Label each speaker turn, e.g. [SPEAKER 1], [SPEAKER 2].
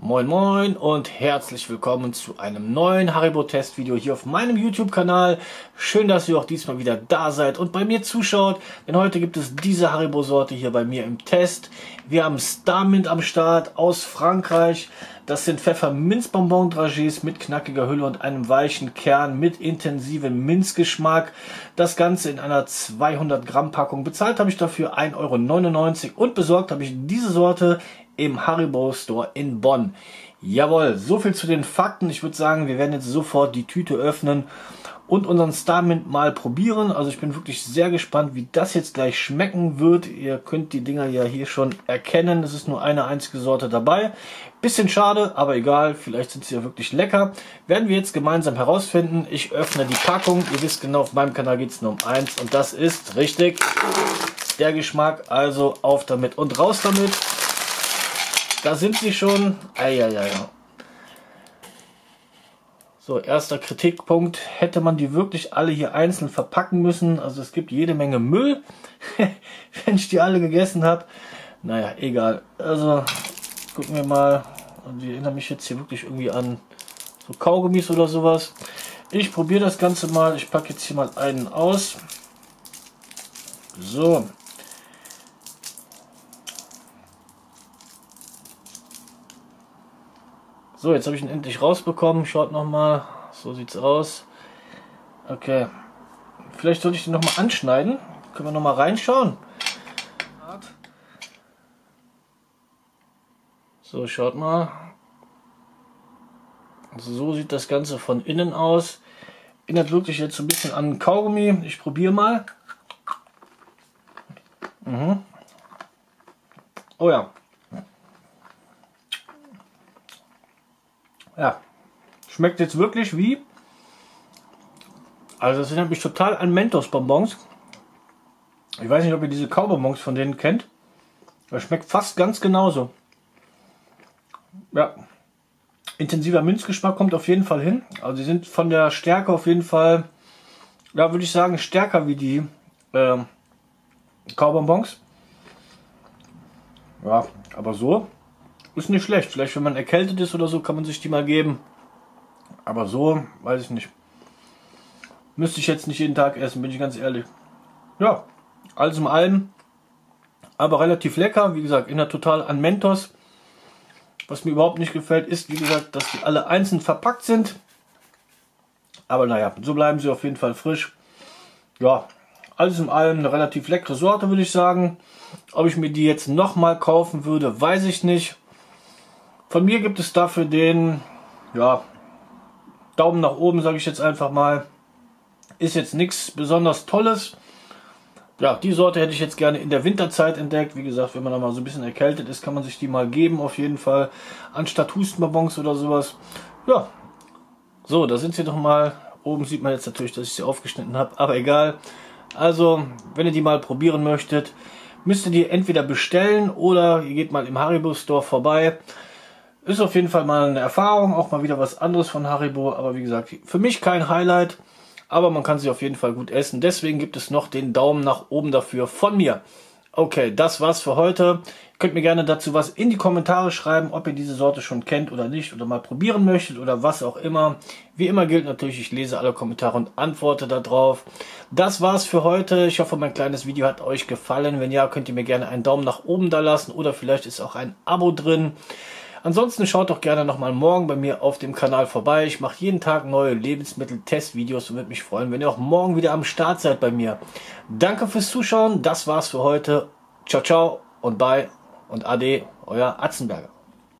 [SPEAKER 1] Moin moin und herzlich willkommen zu einem neuen Haribo-Testvideo hier auf meinem YouTube-Kanal. Schön, dass ihr auch diesmal wieder da seid und bei mir zuschaut, denn heute gibt es diese Haribo-Sorte hier bei mir im Test. Wir haben Starmint am Start aus Frankreich. Das sind Pfefferminzbonbon-Dragés mit knackiger Hülle und einem weichen Kern mit intensivem Minzgeschmack. Das Ganze in einer 200 Gramm Packung. Bezahlt habe ich dafür 1,99 € und besorgt habe ich diese Sorte im Haribo Store in Bonn. Jawohl, so viel zu den Fakten. Ich würde sagen, wir werden jetzt sofort die Tüte öffnen und unseren Starmint mal probieren. Also ich bin wirklich sehr gespannt, wie das jetzt gleich schmecken wird. Ihr könnt die Dinger ja hier schon erkennen. Es ist nur eine einzige Sorte dabei. Bisschen schade, aber egal. Vielleicht sind sie ja wirklich lecker. Werden wir jetzt gemeinsam herausfinden. Ich öffne die Packung. Ihr wisst genau, auf meinem Kanal geht es nur um eins und das ist richtig der Geschmack. Also auf damit und raus damit. Da sind sie schon. Eieiei. So, erster Kritikpunkt. Hätte man die wirklich alle hier einzeln verpacken müssen? Also es gibt jede Menge Müll, wenn ich die alle gegessen habe. Naja, egal. Also gucken wir mal. Und ich erinnere mich jetzt hier wirklich irgendwie an so Kaugummis oder sowas. Ich probiere das Ganze mal. Ich packe jetzt hier mal einen aus. So. So, jetzt habe ich ihn endlich rausbekommen. Schaut nochmal. So sieht's aus. Okay. Vielleicht sollte ich den nochmal anschneiden. Können wir nochmal reinschauen. So, schaut mal. Also so sieht das Ganze von innen aus. Erinnert wirklich jetzt so ein bisschen an Kaugummi. Ich probiere mal. Oh ja. Ja, schmeckt jetzt wirklich wie, also das erinnert mich total an Mentos-Bonbons. Ich weiß nicht, ob ihr diese Kaubonbons von denen kennt. Das schmeckt fast ganz genauso. Ja, intensiver Minzgeschmack kommt auf jeden Fall hin. Also sie sind von der Stärke auf jeden Fall, ja, würde ich sagen, stärker wie die Kaubonbons. Ja, aber so ist nicht schlecht. Vielleicht, wenn man erkältet ist oder so, kann man sich die mal geben. Aber so, weiß ich nicht. Müsste ich jetzt nicht jeden Tag essen, bin ich ganz ehrlich. Ja, alles in allem. Aber relativ lecker. Wie gesagt, erinnert total an Mentos. Was mir überhaupt nicht gefällt, ist, wie gesagt, dass die alle einzeln verpackt sind. Aber naja, so bleiben sie auf jeden Fall frisch. Ja, alles in allem eine relativ leckere Sorte, würde ich sagen. Ob ich mir die jetzt nochmal kaufen würde, weiß ich nicht. Von mir gibt es dafür den, ja, Daumen nach oben, sage ich jetzt einfach mal. Ist jetzt nichts besonders Tolles. Ja, die Sorte hätte ich jetzt gerne in der Winterzeit entdeckt. Wie gesagt, wenn man da mal so ein bisschen erkältet ist, kann man sich die mal geben, auf jeden Fall. Anstatt Hustenbonbons oder sowas. Ja, so, da sind sie doch mal. Oben sieht man jetzt natürlich, dass ich sie aufgeschnitten habe, aber egal. Also, wenn ihr die mal probieren möchtet, müsst ihr die entweder bestellen oder ihr geht mal im Haribo Store vorbei. Ist auf jeden Fall mal eine Erfahrung, auch mal wieder was anderes von Haribo, aber wie gesagt, für mich kein Highlight, aber man kann sie auf jeden Fall gut essen. Deswegen gibt es noch den Daumen nach oben dafür von mir. Okay, das war's für heute. Ihr könnt mir gerne dazu was in die Kommentare schreiben, ob ihr diese Sorte schon kennt oder nicht oder mal probieren möchtet oder was auch immer. Wie immer gilt natürlich, ich lese alle Kommentare und antworte darauf. Das war's für heute. Ich hoffe, mein kleines Video hat euch gefallen. Wenn ja, könnt ihr mir gerne einen Daumen nach oben da lassen oder vielleicht ist auch ein Abo drin. Ansonsten schaut doch gerne nochmal morgen bei mir auf dem Kanal vorbei. Ich mache jeden Tag neue Lebensmittel-Testvideos und würde mich freuen, wenn ihr auch morgen wieder am Start seid bei mir. Danke fürs Zuschauen. Das war's für heute. Ciao, ciao und bye und ade, euer Atzenberger.